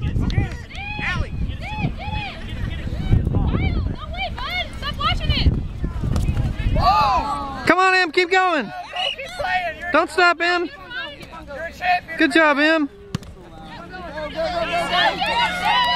Come on, Em, keep going. Don't stop, Em. Good job, Em.